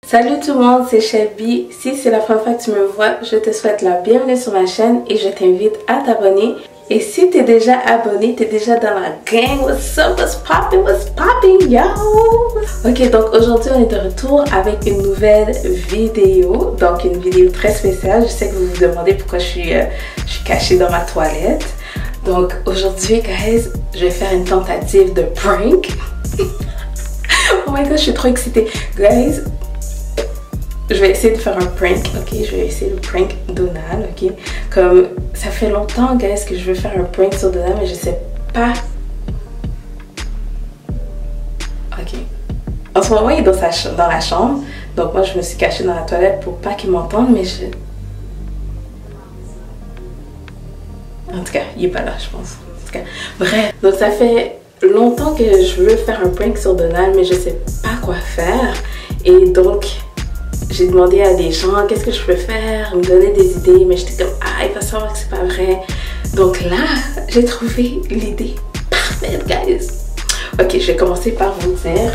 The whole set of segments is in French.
Salut tout le monde, c'est Shelby. Si c'est la première fois que tu me vois, je te souhaite la bienvenue sur ma chaîne et je t'invite à t'abonner. Et si tu es déjà abonné, tu es déjà dans la gang, what's up, what's popping, yo! Ok, donc aujourd'hui on est de retour avec une nouvelle vidéo, donc une vidéo très spéciale. Je sais que vous vous demandez pourquoi je suis cachée dans ma toilette. Donc aujourd'hui, guys, je vais faire une tentative de prank. Oh my god, je suis trop excitée. Guys, je vais essayer de faire un prank, ok? Je vais essayer le prank Donald, ok? Comme ça fait longtemps, guys, que je veux faire un prank sur Donald, mais je sais pas. Ok. En ce moment, il est dans la chambre, donc moi, je me suis cachée dans la toilette pour pas qu'il m'entende, mais je... En tout cas, il est pas là, je pense. En tout cas, bref. Donc ça fait longtemps que je veux faire un prank sur Donald, mais je sais pas quoi faire. Et donc... j'ai demandé à des gens qu'est-ce que je peux faire, me donner des idées, mais j'étais comme ah, il va savoir que c'est pas vrai. Donc là, j'ai trouvé l'idée parfaite, guys. Ok, je vais commencer par vous dire.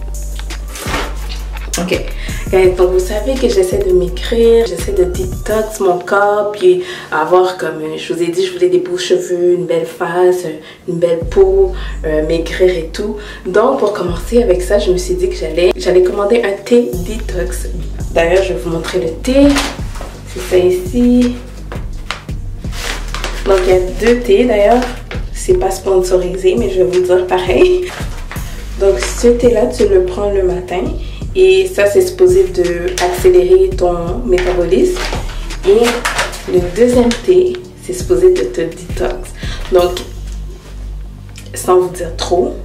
Ok, guys, donc vous savez que j'essaie de m'écrire, j'essaie de detox mon corps, puis avoir comme, je vous ai dit, je voulais des beaux cheveux, une belle face, une belle peau, maigrir et tout. Donc pour commencer avec ça, je me suis dit que j'allais commander un thé detox. D'ailleurs, je vais vous montrer le thé. C'est ça ici. Donc, il y a deux thés d'ailleurs. C'est pas sponsorisé, mais je vais vous le dire pareil. Donc, ce thé-là, tu le prends le matin. Et ça, c'est supposé de accélérer ton métabolisme. Et le deuxième thé, c'est supposé de te détox. Donc, sans vous dire trop,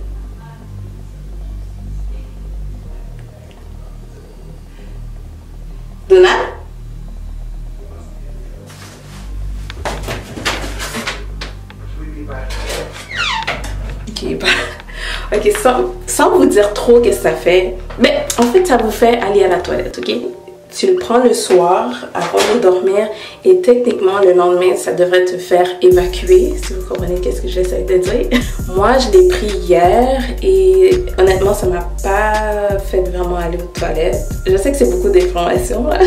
Donald? Ok, sans vous dire trop qu'est-ce que ça fait. Mais en fait, ça vous fait aller à la toilette, ok? Tu le prends le soir avant de dormir et techniquement le lendemain, ça devrait te faire évacuer, si vous comprenez qu'est-ce que j'essaie de dire. Moi, je l'ai pris hier et honnêtement, ça m'a pas fait vraiment aller aux toilettes. Je sais que c'est beaucoup d'informations là.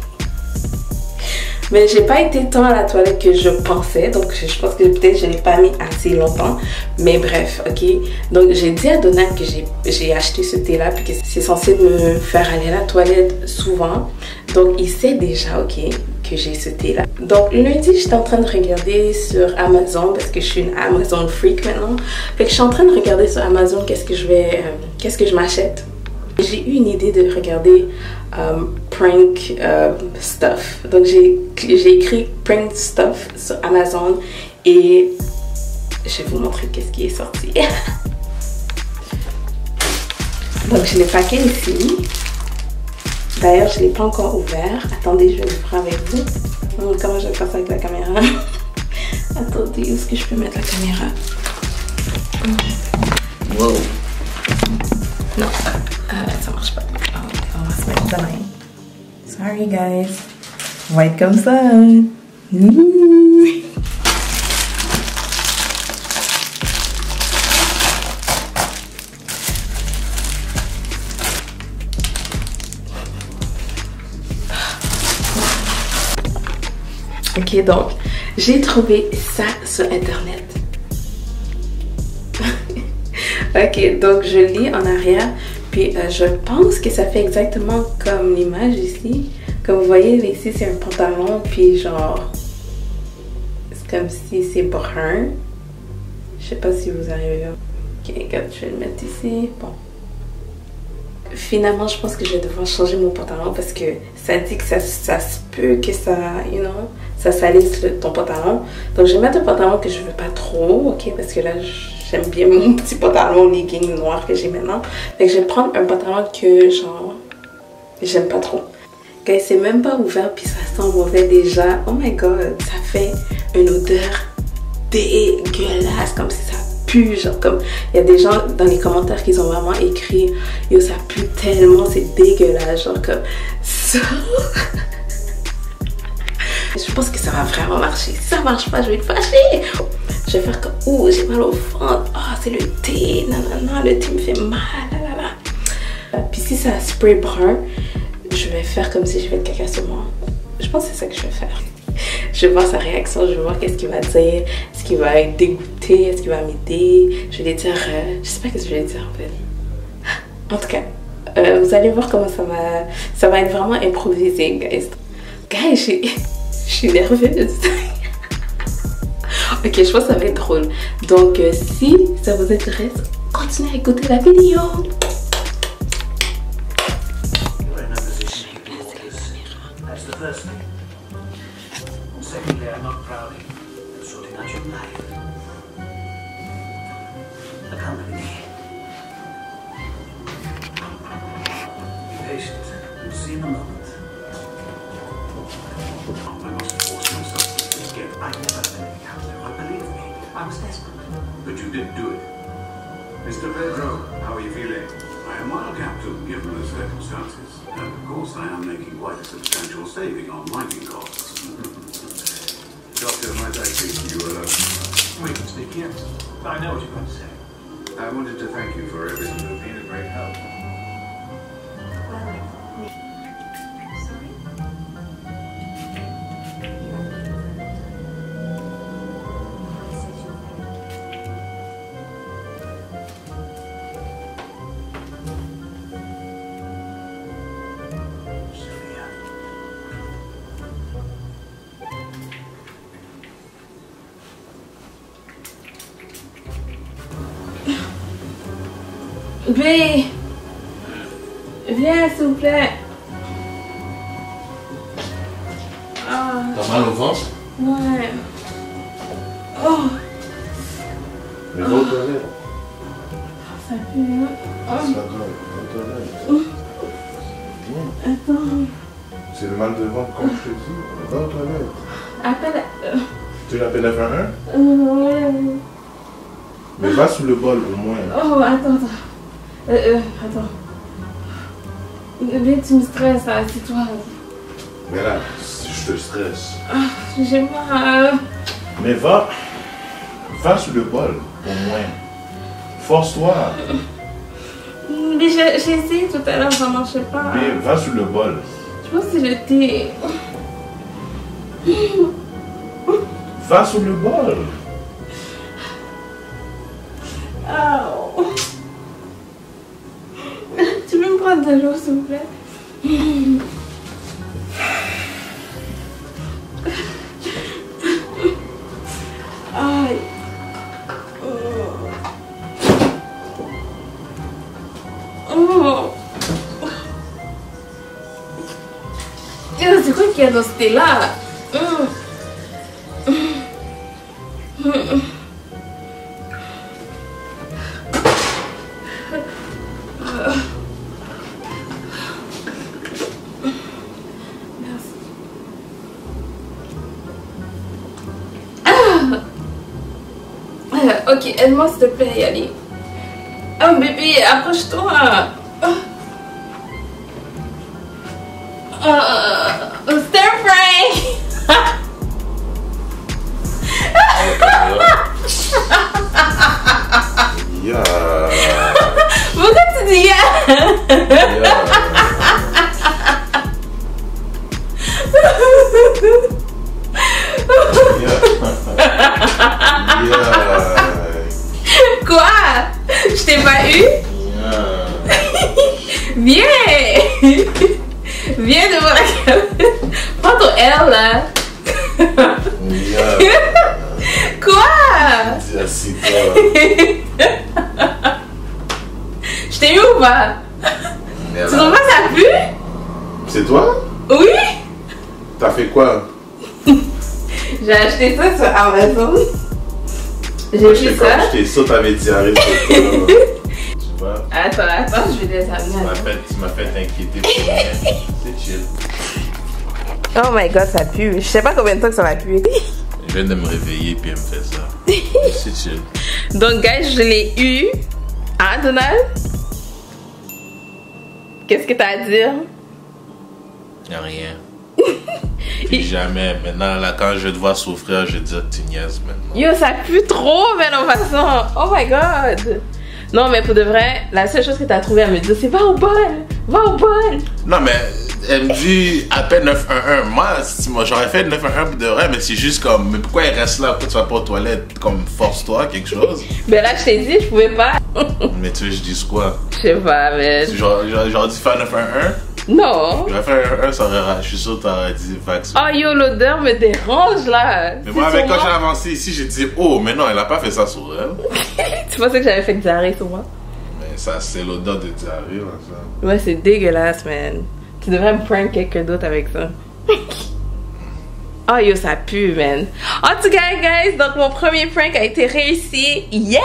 Mais j'ai pas été tant à la toilette que je pensais, donc je pense que peut-être je l'ai pas mis assez longtemps. Mais bref, ok. Donc j'ai dit à Donald que j'ai acheté ce thé là, puis que c'est censé me faire aller à la toilette souvent. Donc il sait déjà, ok, que j'ai ce thé là. Donc lundi, j'étais en train de regarder sur Amazon, parce que je suis une Amazon freak maintenant. Fait que je suis en train de regarder sur Amazon qu'est-ce que je m'achète. J'ai eu une idée de regarder prank stuff. Donc j'ai écrit prank stuff sur Amazon et je vais vous montrer qu'est-ce qui est sorti. Donc j'ai le paquet ici. D'ailleurs, je ne l'ai pas encore ouvert. Attendez, je vais l'ouvrir avec vous. Comment je vais faire ça avec la caméra? Attendez, où est-ce que je peux mettre la caméra? Wow. Non, ça marche pas. On va se mettre de même. Sorry guys. On va être comme ça. Ok, donc j'ai trouvé ça sur internet. Ok, donc je lis en arrière, puis je pense que ça fait exactement comme l'image ici. Comme vous voyez, ici c'est un pantalon, puis genre, c'est comme si c'est brun. Je sais pas si vous arrivez à... Ok, regarde, je vais le mettre ici. Bon. Finalement, je pense que je vais devoir changer mon pantalon parce que ça dit que ça se peut que ça, you know, ça salisse ton pantalon. Donc je vais mettre un pantalon que je veux pas trop, ok, parce que là, j'aime bien mon petit pantalon legging noir que j'ai maintenant. Fait que je vais prendre un pantalon que genre, j'aime pas trop. Guys, c'est même pas ouvert puis ça sent mauvais déjà. Oh my god, ça fait une odeur dégueulasse, comme si ça pue. Genre comme, il y a des gens dans les commentaires qui ont vraiment écrit yo, ça pue tellement, c'est dégueulasse. Genre comme ça. Je pense que ça va vraiment marcher. Si ça marche pas, je vais être fâchée. Je vais faire comme, ouh, j'ai mal au ventre. Ah, c'est le thé. Non, non, non, le thé me fait mal. Là, là, là. Puis si ça spray brun, je vais faire comme si je fais de caca sur moi. Je pense que c'est ça que je vais faire. Je vais voir sa réaction, je vais voir qu'est-ce qu'il va dire. Est-ce qu'il va être dégoûté? Est-ce qu'il va m'aider? Je vais lui dire... je sais pas ce que je vais lui dire en fait. En tout cas, vous allez voir comment ça va être vraiment improvisé, guys. Guys, je suis nerveuse. Ok, je pense que ça va être drôle. Donc, si ça vous intéresse, continuez à écouter la vidéo. Secondly, I'm not proud of you sorting out your life. Accompany me. Be patient. You'll see in a moment. I must force myself to escape. I never had anything happen to her. Believe me, I was desperate. But you did do it. Mr. Pedro, how are you feeling? I am well, Captain, given the circumstances. And of course, I am making quite a substantial saving on mining costs. Doctor, might I speak to you alone? We can speak here. I know what you're going to say. I wanted to thank you for everything. You've been a great help. B, viens s'il vous plaît. Ah. T'as mal au ventre? Ouais. Oh. Mais va aux toilettes. Ça pue. C'est pas grave, va aux toilettes. Attends. C'est le mal de ventre comme je te dis. Va aux toilettes. Appelle. Tu l'appelles F1? Ouais. Mais va sous le bol au moins. Oh, attends. Attends. Viens, tu me stresses, assieds-toi. Mais là, je te stresse. Ah, j'ai mal. Mais va sous le bol au moins. Force-toi. Mais j'ai essayé tout à l'heure, ça marchait pas. Mais va sous le bol. Je pense que j'étais... Va sous le bol. Oh. Tu peux me prendre de l'eau, s'il vous plaît? Aïe. Oh. C'est quoi qu'il y a dans ce thé-là? Ok, aide-moi s'il te plaît, Yali. Oh bébé, approche-toi. Stir fry. Yeah. Pourquoi tu dis Quoi? Je t'ai pas eu? Viens! Viens devant la caméra. Prends ton L là. Quoi? Assis-toi. Je t'ai eu ou pas? Tu trouves pas que ça pue? C'est toi? Oui? T'as fait quoi? J'ai acheté ça sur Amazon. J'ai Moi, vu ça. j'étais sûr t'avais diarrhée sur toi. Tu vois? Attends, je vais les amener. Tu m'as fait t'inquiéter pour rien. C'est chill. Oh my god, ça pue. Je sais pas combien de temps que ça va puer. Je viens de me réveiller puis elle me fait ça. C'est chill. Donc, guys, je l'ai eu. Hein, Donald? Qu'est-ce que t'as à dire? Y'a rien. Puis jamais. Maintenant, là, quand je vais devoir souffrir, je vais dire que tu niaises maintenant. Yo, ça pue trop, mais de façon. Oh my god. Non, mais pour de vrai, la seule chose que t'as trouvé à me dire, c'est va au bol. Va au bol. Non, mais Elle me dit, appelle 911. Moi, j'aurais fait 911 pour de vrai, mais c'est juste comme, mais pourquoi elle reste là? Pourquoi tu vas pas aux toilettes? Comme, force-toi, quelque chose. Ben là, je t'ai dit, je pouvais pas. Mais tu veux que je dise quoi? Je sais pas, mais. J'aurais dit faire 911? Non. J'aurais fait 1, ça aurait, je suis sûr que t'aurais dit vax. Oh yo, l'odeur me dérange là. Mais moi, quand j'ai avancé ici, j'ai dit, oh, mais non, elle a pas fait ça sur elle. Tu pensais que j'avais fait diarrhée sur moi? Mais ça, c'est l'odeur de diarrhée, là, ça. Ouais, c'est dégueulasse, man. Tu devrais me prank quelqu'un d'autre avec ça. Oh yo, ça pue, man. En tout cas, guys, donc mon premier prank a été réussi. Yeah!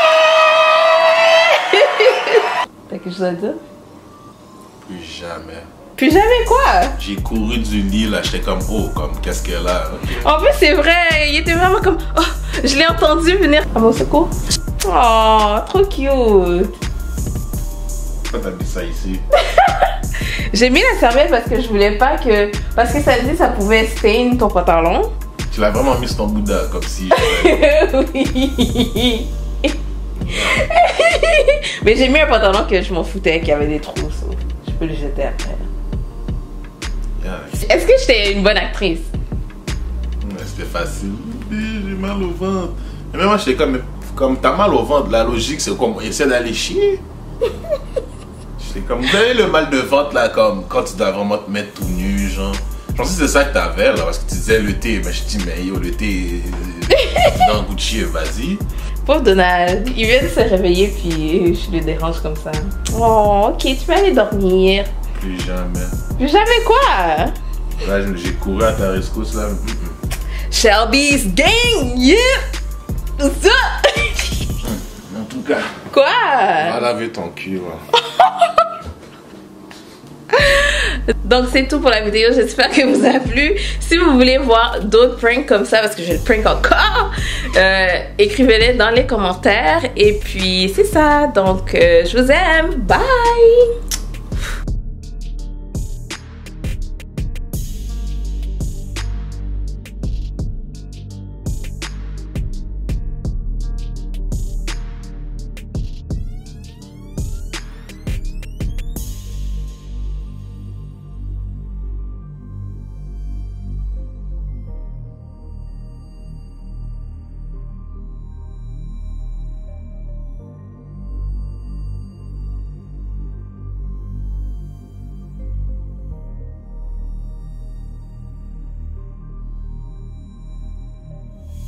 T'as quelque chose à dire? Plus jamais. Plus jamais quoi? J'ai couru du lit, là, j'étais comme, oh, comme, qu'est-ce qu'elle a? Okay. En plus, c'est vrai, il était vraiment comme, oh, je l'ai entendu venir à mon secours. Oh, trop cute. Pourquoi t'as mis ça ici? J'ai mis la serviette parce que je voulais pas que... Parce que ça dit ça pouvait stain ton pantalon. Tu l'as vraiment mis sur ton Bouddha, comme si... Oui. Mais j'ai mis un pantalon que je m'en foutais, qu'il y avait des trous. So. Je peux le jeter après. Yeah. Est-ce que j'étais une bonne actrice? C'était facile. J'ai mal au ventre. Et même moi, j'étais comme t'as mal au ventre, la logique, c'est comme, essaie d'aller chier. J'étais comme, vous avez le mal de ventre, là, comme, quand tu dois vraiment te mettre tout nu, genre. Je pensais que c'est ça que t'avais, là, parce que tu disais le thé. Mais je dis, mais yo, le thé, dans Gucci, vas-y. Pauvre Donald, il vient de se réveiller, puis je le dérange comme ça. Oh, ok, tu peux aller dormir. Plus jamais. Plus jamais quoi? Là, j'ai couru à ta rescousse, là. Shelby's gang, yeah! Tout ça! En tout cas. Quoi? Va laver ton cul, là. Donc c'est tout pour la vidéo, j'espère que vous a plu. Si vous voulez voir d'autres pranks comme ça, parce que je le prank encore, écrivez-les dans les commentaires. Et puis c'est ça, donc je vous aime, bye!